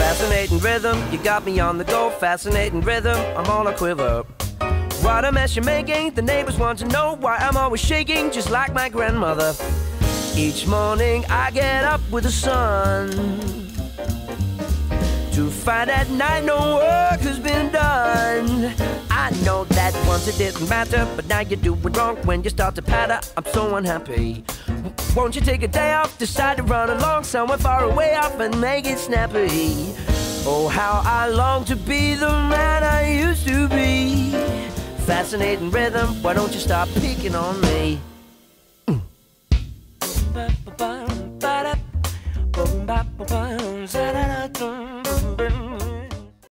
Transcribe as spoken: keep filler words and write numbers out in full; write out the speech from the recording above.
Fascinating rhythm, you got me on the go. Fascinating rhythm, I'm on a quiver. What a mess you're making, the neighbors want to know why I'm always shaking, just like my grandmother. Each morning I get up with the sun to find at night no work has been done. I know that once it didn't matter, but now you do it wrong when you start to patter. I'm so unhappy. Won't you take a day off, decide to run along somewhere far away off and make it snappy? Oh, how I long to be the man I used to be. Fascinating rhythm, why don't you stop picking on me? Mm.